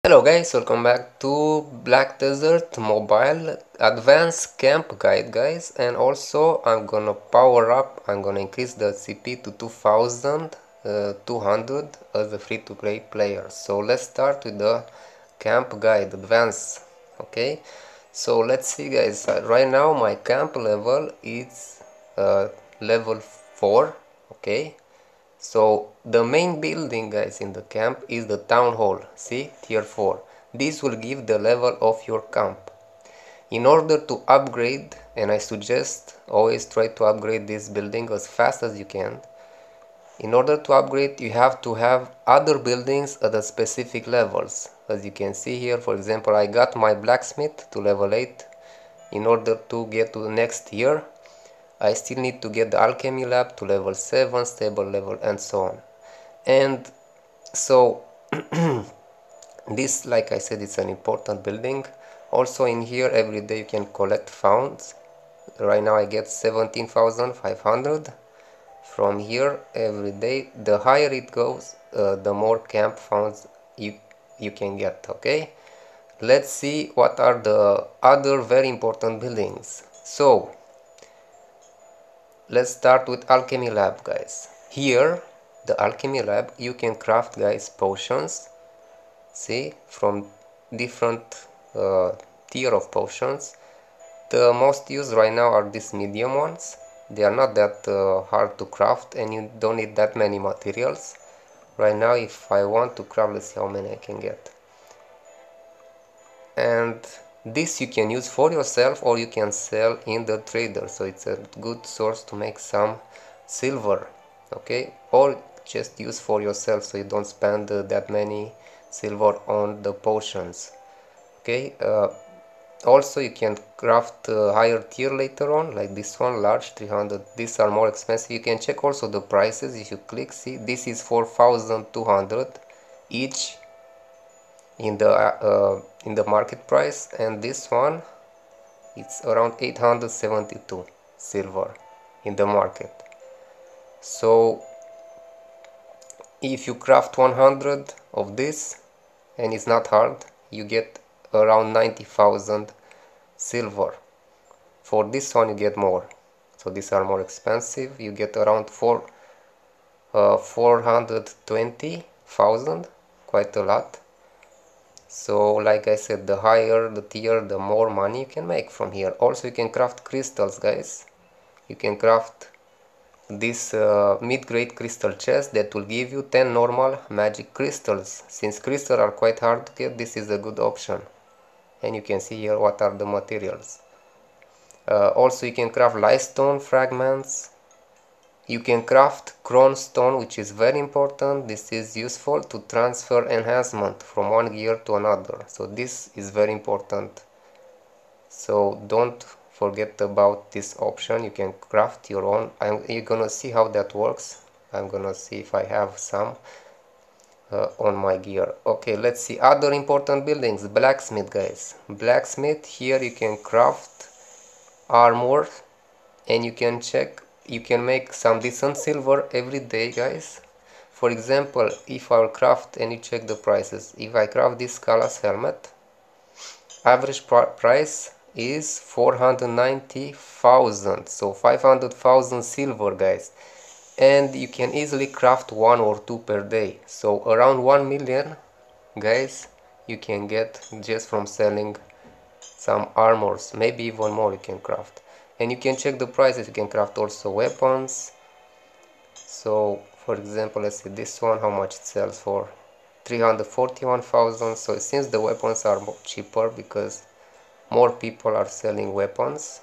Hello guys, welcome back to Black Desert Mobile Advanced Camp Guide guys, and also I'm gonna power up, I'm gonna increase the CP to 2200 as a free-to-play player. So let's start with the camp guide advanced. Okay, so let's see guys, right now my camp level is level 4. Okay, so the main building guys in the camp is the town hall, see, tier 4. This will give the level of your camp. In order to upgrade, and I suggest always try to upgrade this building as fast as you can. In order to upgrade, you have to have other buildings at the specific levels. As you can see here, for example, I got my blacksmith to level 8. In order to get to the next tier, I still need to get the alchemy lab to level 7, stable level, and so on. And so this, like I said, it's an important building. Also in here every day you can collect founds. Right now I get 17,500 from here every day. The higher it goes, the more camp founds you can get. Okay, let's see what are the other very important buildings. So let's start with alchemy lab guys. Here the alchemy lab you can craft guys potions, see, from different tier of potions. The most used right now are these medium ones. They are not that hard to craft and you don't need that many materials. Right now if I want to craft, let's see how many I can get. And this you can use for yourself or you can sell in the trader, so it's a good source to make some silver. Okay, or just use for yourself so you don't spend that many silver on the potions. Okay, also you can craft higher tier later on, like this one, large 300. These are more expensive. You can check also the prices if you click. See, this is 4,200 each in the market price, and this one it's around 872 silver in the market. So if you craft 100 of this and it's not hard, you get around 90,000 silver. For this one you get more, so these are more expensive. You get around 420,000, quite a lot. So like I said, the higher the tier, the more money you can make from here. Also you can craft crystals guys. You can craft this mid-grade crystal chest that will give you 10 normal magic crystals. Since crystals are quite hard to get, this is a good option. And you can see here what are the materials. Also you can craft lightstone fragments. You can craft chrome stone, which is very important. This is useful to transfer enhancement from one gear to another, so this is very important, so don't forget about this option. You can craft your own. You're gonna see how that works. I'm gonna see if I have some on my gear. Okay, let's see other important buildings. Blacksmith guys, blacksmith, here you can craft armor and you can check, you can make some decent silver every day guys. For example, if I will craft, and you check the prices, if I craft this Kalas helmet, average price is 490,000, so 500,000 silver guys, and you can easily craft 1 or 2 per day, so around 1 million guys you can get just from selling some armors, maybe even more you can craft. And you can check the prices. You can craft also weapons. So for example, let's see this one, how much it sells for, 341,000. So since the weapons are more cheaper because more people are selling weapons,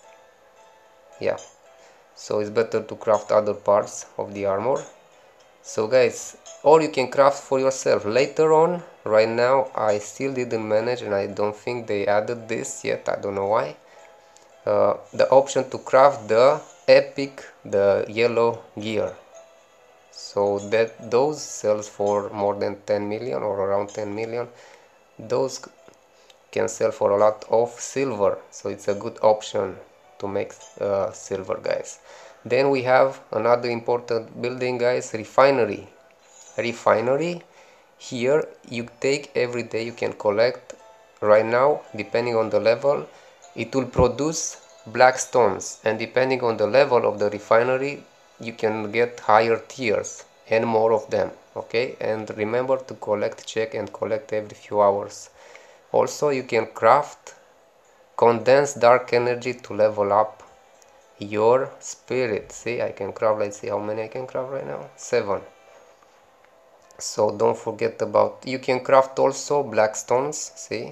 yeah, so it's better to craft other parts of the armor. So guys, or you can craft for yourself later on. Right now I still didn't manage, and I don't think they added this yet, I don't know why, the option to craft the epic, the yellow gear, so that those sells for more than 10 million or around 10 million. Those can sell for a lot of silver, so it's a good option to make silver guys. Then we have another important building guys, refinery. here you take every day, you can collect. Right now, depending on the level, it will produce black stones, and depending on the level of the refinery, you can get higher tiers and more of them. Okay, and remember to collect, check and collect every few hours. Also, you can craft condensed dark energy to level up your spirit. See, I can craft, let's see how many I can craft right now. 7. So don't forget about, you can craft also black stones. See,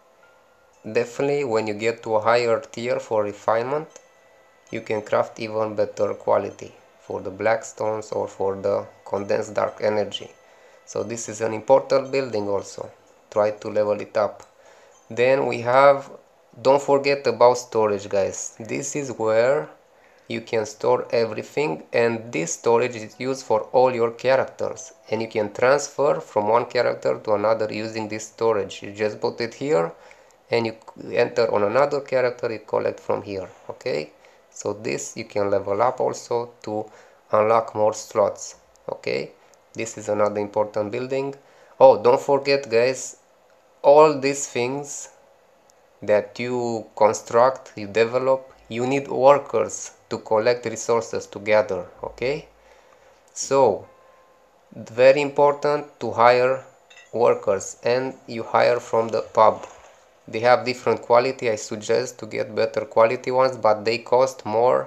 definitely when you get to a higher tier for refinement, you can craft even better quality for the black stones or for the condensed dark energy. So this is an important building also. Try to level it up. Then we have, don't forget about storage, guys. This is where you can store everything, and this storage is used for all your characters, and you can transfer from one character to another using this storage. You just put it here and you enter on another character, you collect from here. Okay, so this you can level up also to unlock more slots. Okay, this is another important building. Oh, don't forget, guys, all these things that you construct, you develop, you need workers to collect resources together. Okay, so very important to hire workers, and you hire from the pub. They have different quality. I suggest to get better quality ones, but they cost more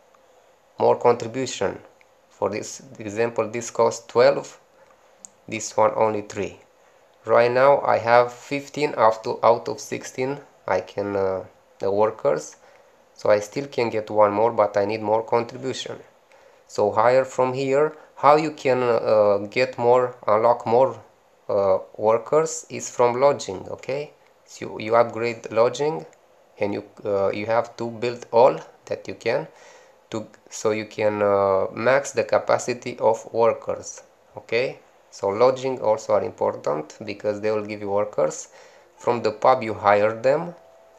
contribution. For this example, this costs 12, this one only 3. Right now I have 15 out of 16 I can the workers, so I still can get one more, but I need more contribution. So hire from here. How you can get more, unlock more workers is from lodging. Okay, so you upgrade lodging, and you have to build all that you can to, so you can max the capacity of workers. Okay, so lodging also are important because they will give you workers. From the pub you hire them.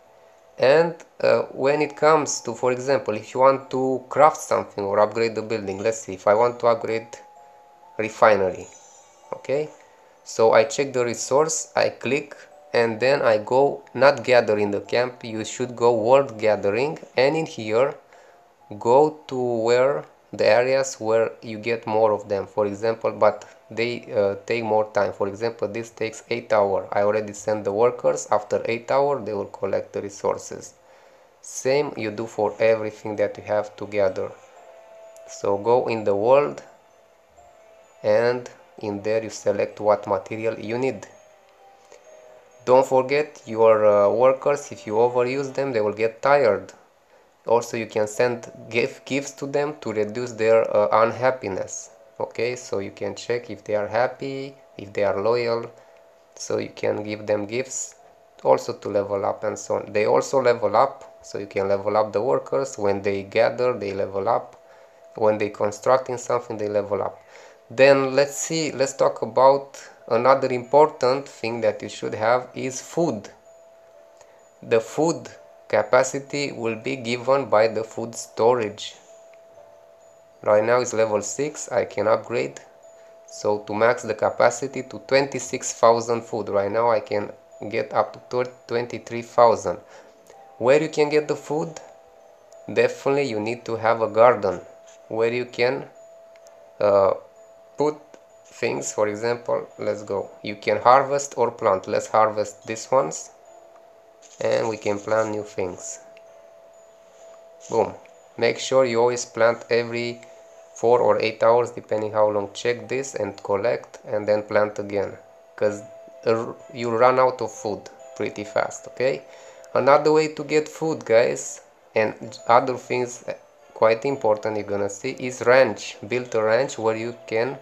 And when it comes to, for example, if you want to craft something or upgrade the building, let's see, if I want to upgrade refinery. Okay, so I check the resource, I click, and then I go not gather in the camp, you should go world gathering, and in here go to where the areas where you get more of them, for example, but they take more time. For example, this takes 8 hours. I already sent the workers. After 8 hours they will collect the resources. Same you do for everything that you have to gather. So go in the world, and in there you select what material you need. Don't forget your workers, if you overuse them they will get tired. Also you can send gifts to them to reduce their unhappiness. Okay, so you can check if they are happy, if they are loyal, so you can give them gifts also to level up and so on. They also level up, so you can level up the workers. When they gather they level up, when they constructing something they level up. Then let's talk about another important thing that you should have is food. The food capacity will be given by the food storage. Right now is level 6, I can upgrade, so to max the capacity to 26,000 food. Right now I can get up to 23,000. Where you can get the food? Definitely you need to have a garden where you can put things. For example, let's go, you can harvest or plant. Let's harvest these ones and we can plant new things. Boom. Make sure you always plant every 4 or 8 hours depending how long. Check this and collect and then plant again, because you run out of food pretty fast. Okay, another way to get food, guys, and other things quite important you're gonna see is ranch. Build a ranch where you can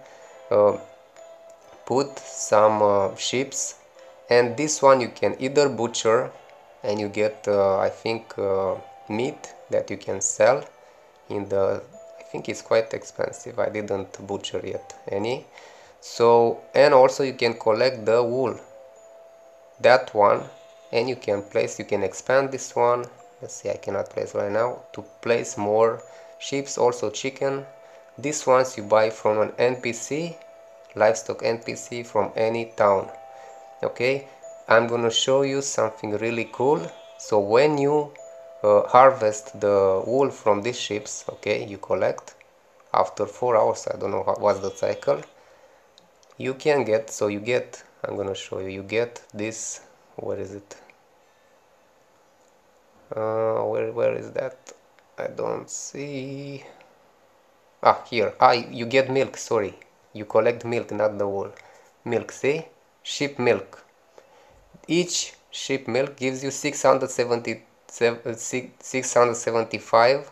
put some sheeps, and this one you can either butcher and you get I think meat that you can sell in the, I think it's quite expensive, I didn't butcher yet any. So, and also you can collect the wool, that one, and you can place, you can expand this one. Let's see, I cannot place right now, to place more sheep, also chicken. These ones you buy from an NPC livestock NPC from any town. Okay, I'm gonna show you something really cool. So when you harvest the wool from these sheep, okay, you collect after 4 hours, I don't know what's the cycle, you can get, so you get, I'm gonna show you, you get this, where is it, where is that, I don't see, here, you get milk, sorry, you collect milk, not the wool, milk, see, sheep milk, each sheep milk gives you 675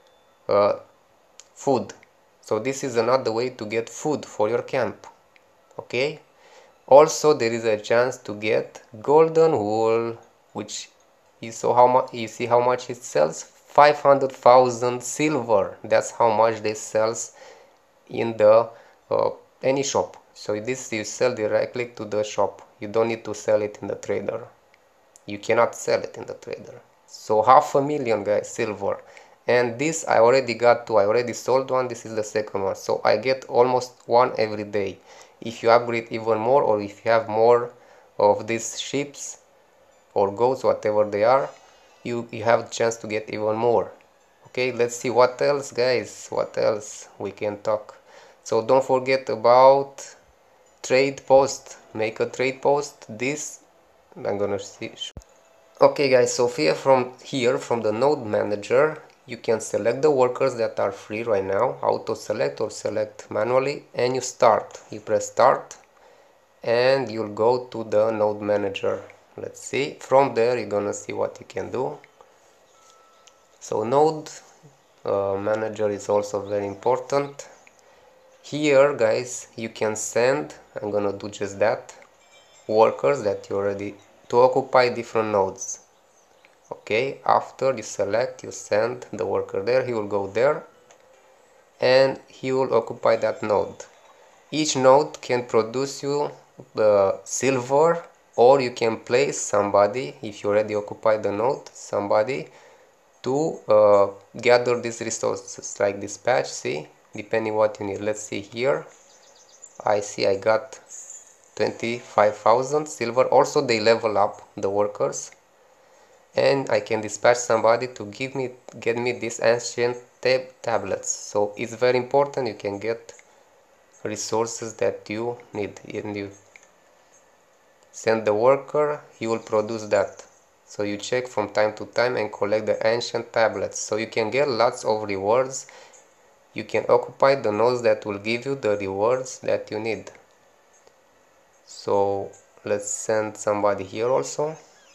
food, so this is another way to get food for your camp. Okay, also there is a chance to get golden wool, which you saw how much, you see how much it sells, 500,000 silver. That's how much they sells in the any shop. So this you sell directly to the shop, you don't need to sell it in the trader, you cannot sell it in the trader. So 500,000 guys, silver. And this I already got two, I already sold one, this is the second one, so I get almost one every day. If you upgrade even more, or if you have more of these sheep or goats, whatever they are, you have a chance to get even more. Okay, let's see what else guys, what else we can talk. So don't forget about trade post, make a trade post. This I'm gonna see. Okay guys, so here from the node manager, you can select the workers that are free right now, auto select or select manually, and you start. You press start and you'll go to the node manager. Let's see, from there you're gonna see what you can do. So node manager is also very important. Here guys, you can send, I'm gonna do just that, workers that you already, to occupy different nodes. Okay, after you select, you send the worker there, he will go there and he will occupy that node. Each node can produce you the silver, or you can place somebody, if you already occupy the node, somebody to gather these resources, like dispatch, see, depending what you need. Let's see here, I see I got 25,000 silver. Also they level up the workers, and I can dispatch somebody to get me these ancient tablets. So it's very important, you can get resources that you need, and you send the worker, he will produce that. So you check from time to time and collect the ancient tablets, so you can get lots of rewards. You can occupy the nodes that will give you the rewards that you need. So let's send somebody here also.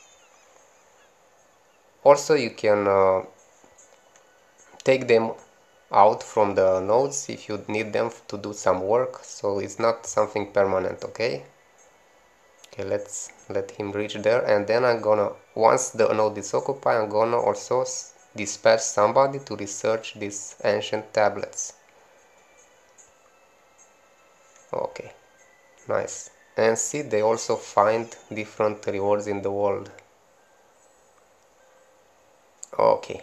Also you can take them out from the nodes if you need them to do some work, so it's not something permanent. Okay, let's let him reach there, and then I'm gonna, once the node is occupied, I'm gonna also dispatch somebody to research these ancient tablets. Okay, nice. And see, they also find different rewards in the world. Okay,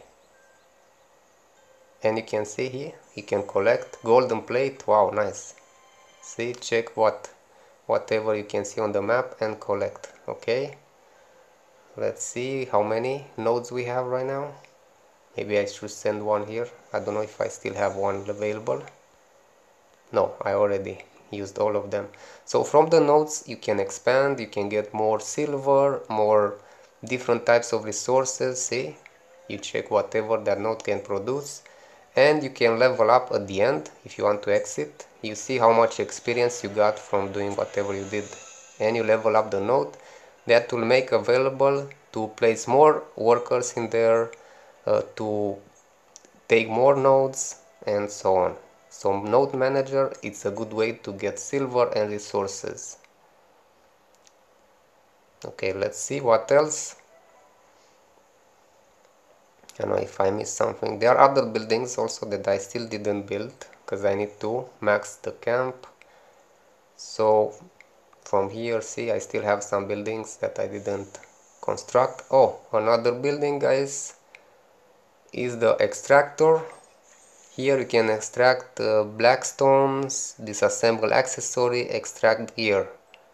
and you can see here, he can collect golden plate. Wow, nice. See, check whatever you can see on the map and collect. Okay, let's see how many nodes we have right now. Maybe I should send one here. I don't know if I still have one available. No, I already used all of them. So from the nodes you can expand, you can get more silver, more different types of resources. See, you check whatever that node can produce, and you can level up at the end if you want to exit. You see how much experience you got from doing whatever you did, and you level up the node. That will make available to place more workers in there, to take more nodes, and so on. So node manager, it's a good way to get silver and resources. Okay, let's see what else. I don't know if I missed something. There are other buildings also that I still didn't build because I need to max the camp. So from here, see, I still have some buildings that I didn't construct. Oh, another building guys is the extractor. Here you can extract black stones, disassemble accessory, extract gear.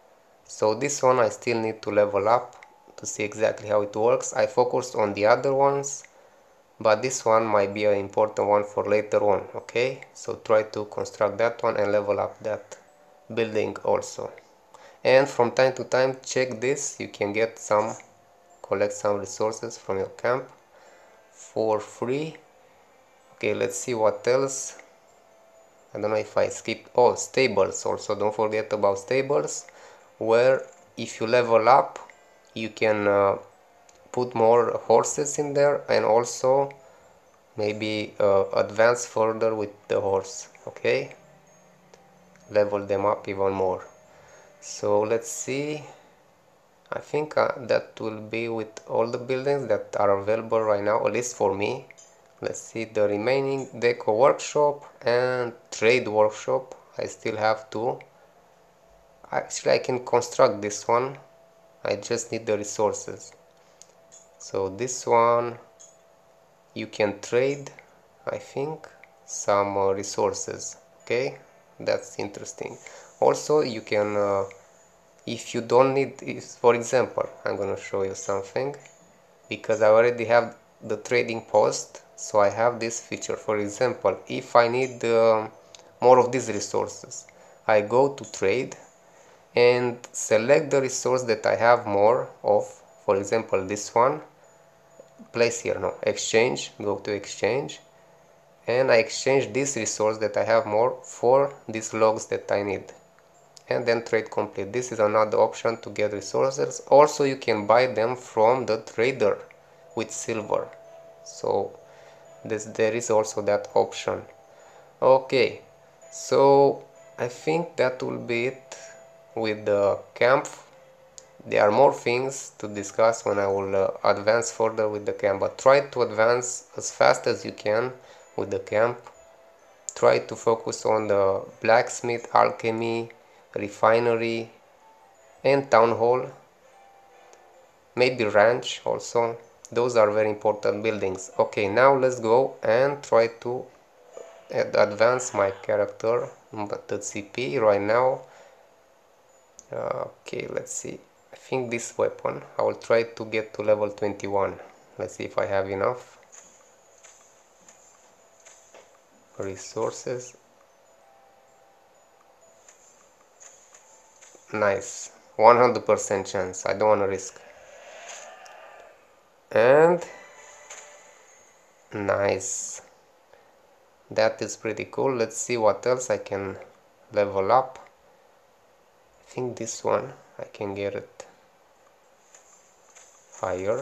So this one I still need to level up to see exactly how it works. I focused on the other ones, but this one might be an important one for later on, okay? So try to construct that one and level up that building also. And from time to time check this, you can get some, collect some resources from your camp for free. Okay, let's see what else. I don't know if I skipped. Oh, stables also, don't forget about stables, where if you level up you can put more horses in there and also maybe advance further with the horse, okay, level them up even more. So let's see, I think that will be with all the buildings that are available right now, at least for me. Let's see the remaining deco workshop and trade workshop. I still have to, actually I can construct this one, I just need the resources. So this one you can trade, I think, some resources, okay, that's interesting. Also you can if you don't need, for example, I'm gonna show you something, because I already have the trading post, so I have this feature. For example, if I need more of these resources, I go to trade and select the resource that I have more of, for example this one, place here, no, exchange, go to exchange, and I exchange this resource that I have more for these logs that I need, and then trade complete. This is another option to get resources. Also you can buy them from the trader with silver, so there is also that option. Okay, so I think that will be it with the camp. There are more things to discuss when I will advance further with the camp, but try to advance as fast as you can with the camp. Try to focus on the blacksmith, alchemy, refinery and town hall, maybe ranch also. Those are very important buildings. Okay, now let's go and try to advance my character, but the CP right now. Okay, let's see, I think this weapon I will try to get to level 21. Let's see if I have enough resources. Nice, 100% chance, I don't want to risk. And nice, that is pretty cool. Let's see what else I can level up. I think this one I can get it higher.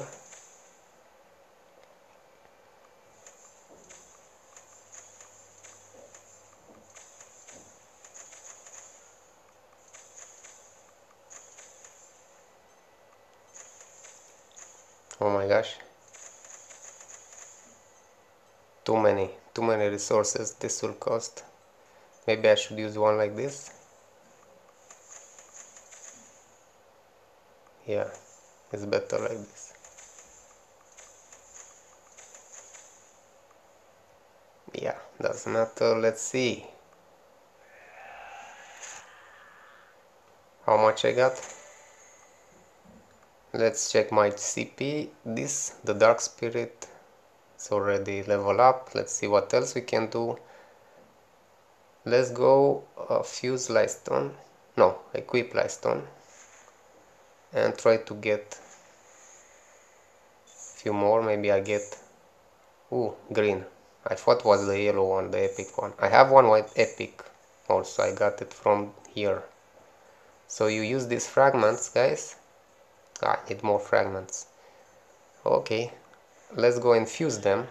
Oh my gosh, too many resources this will cost. Maybe I should use one like this. Yeah, it's better like this. Yeah, doesn't matter. Let's see how much I got. Let's check my CP. This, the dark spirit, it's already level up. Let's see what else we can do. Let's go fuse lightstone, no, equip lightstone, and try to get few more. Maybe I get, ooh, green. I thought was the yellow one, the epic one. I have one with epic also, I got it from here. So you use these fragments, guys. I need more fragments. Okay, let's go and fuse them.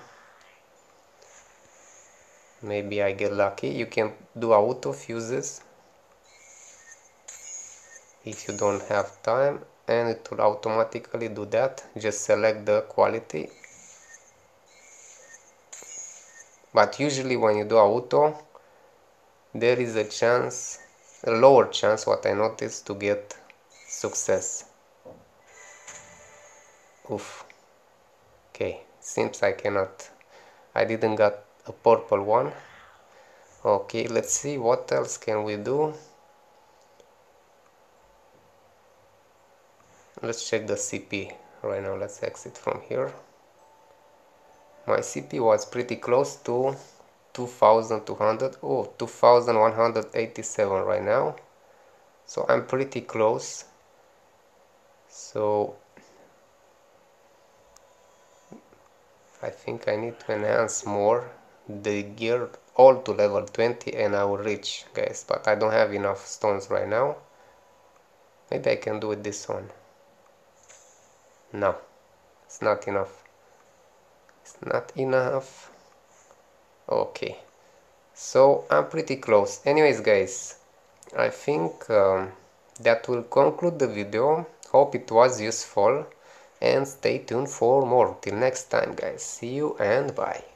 Maybe I get lucky. You can do auto fuses if you don't have time, and it will automatically do that. Just select the quality. But usually when you do auto, there is a chance, a lower chance, what I noticed, to get success. Oof. Okay, seems I cannot, I didn't a purple one. Okay, let's see what else can we do. Let's check the CP right now. Let's exit from here. My CP was pretty close to 2200. Oh, 2187 right now, so I'm pretty close. So I think I need to enhance more the gear all to level 20 and I will reach, guys, but I don't have enough stones right now. Maybe I can do it this one. No, it's not enough. It's not enough. Okay, so I'm pretty close. Anyways, guys, I think that will conclude the video. Hope it was useful and stay tuned for more. Till next time, guys. See you and bye.